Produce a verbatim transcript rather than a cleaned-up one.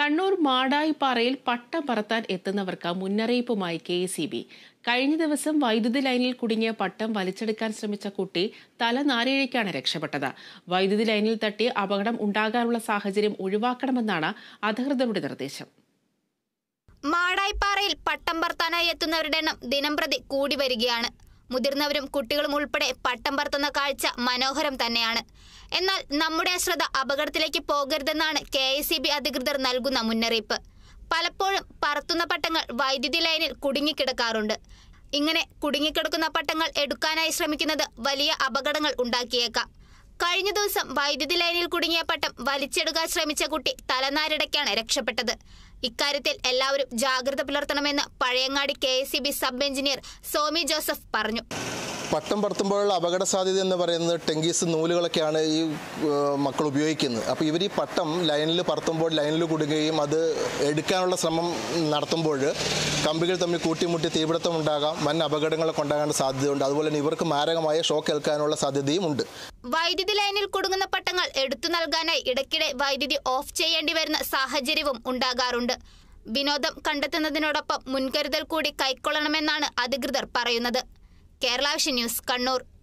കണ്ണൂർ മാടായിപ്പാറയിൽ പട്ടം പറത്താൻ എത്തുന്നവർക്ക് മുന്നറിയിപ്പുമായി K S E B. കഴിഞ്ഞ ദിവസം വൈദ്യുതി ലൈനിൽ കുടുങ്ങിയ പട്ടം വലിച്ചെടുക്കാൻ ശ്രമിച്ച കുട്ടി തലനാരിഴയ്ക്കാണ് രക്ഷപ്പെട്ടത്. വൈദ്യുതി ലൈനിൽ തട്ടി അപകടം ഉണ്ടാകാനുള്ള സാഹചര്യം ഒഴിവാക്കണമെന്നാണ് അധികൃതരുടെ നിർദ്ദേശം. മാടായിപ്പാറയിൽ പട്ടം പറത്താനായി എത്തുന്നവരുടെ എണ്ണം ദിനംപ്രതി കൂടി വരികയാണ്. മുതിർന്നവരും കുട്ടികളും ഉൾപ്പെടെ പട്ടം പറത്തുന്ന കാഴ്ച മനോഹരം തന്നെയാണ്. എന്നാൽ നമ്മുടെ അശ്രദ്ധ അപകടത്തിലേക്ക് പോകരുതെന്നാണ് കെ എസ് ഇ ബി അധികൃതർ നൽകുന്ന മുന്നറിയിപ്പ്. പലപ്പോഴും പറത്തുന്ന പട്ടങ്ങൾ വൈദ്യുതി ലൈനിൽ കുടുങ്ങിക്കിടക്കാറുണ്ട്. ഇങ്ങനെ കുടുങ്ങിക്കിടക്കുന്ന പട്ടങ്ങൾ എടുക്കാനായി ശ്രമിക്കുന്നത് വലിയ അപകടങ്ങൾ ഉണ്ടാക്കിയേക്കാം. കഴിഞ്ഞ ദിവസം വൈദ്യുതി ലൈനിൽ കുടുങ്ങിയ പട്ടം വലിച്ചെടുക്കാൻ ശ്രമിച്ച കുട്ടി തലനാരിടയ്ക്കാണ് രക്ഷപ്പെട്ടത്. ഇക്കാര്യത്തിൽ എല്ലാവരും ജാഗ്രത പുലർത്തണമെന്ന് Pazhayangadi K S E B sub engineer Somi Joseph പറഞ്ഞു. പട്ടം പറത്തുമ്പോഴുള്ള അപകട സാധ്യത എന്ന് പറയുന്നത് ടെങ്കീസ് നൂലുകളൊക്കെയാണ് ഈ മക്കൾ ഉപയോഗിക്കുന്നത്. അപ്പോൾ ഇവർ ഈ പട്ടം ലൈനിൽ പറത്തുമ്പോൾ ലൈനിൽ കുടുങ്ങുകയും അത് എടുക്കാനുള്ള ശ്രമം നടത്തുമ്പോൾ കമ്പികൾ തമ്മിൽ കൂട്ടിമുട്ടി തീപിടുത്തം ഉണ്ടാകാം, വൻ അപകടങ്ങളൊക്കെ ഉണ്ടാകാൻ സാധ്യതയുണ്ട്. അതുപോലെ തന്നെ ഇവർക്ക് മാരകമായ ഷോക്ക് ഏൽക്കാനുള്ള സാധ്യതയും ഉണ്ട്. വൈദ്യുതി ലൈനിൽ കുടുങ്ങുന്ന പട്ടങ്ങൾ എടുത്തു നൽകാനായി ഇടയ്ക്കിടെ വൈദ്യുതി ഓഫ് ചെയ്യേണ്ടി വരുന്ന സാഹചര്യവും ഉണ്ടാകാറുണ്ട്. വിനോദം കണ്ടെത്തുന്നതിനോടൊപ്പം മുൻകരുതൽ കൂടി കൈക്കൊള്ളണമെന്നാണ് അധികൃതർ പറയുന്നത്. Kerala vision news, Kannur.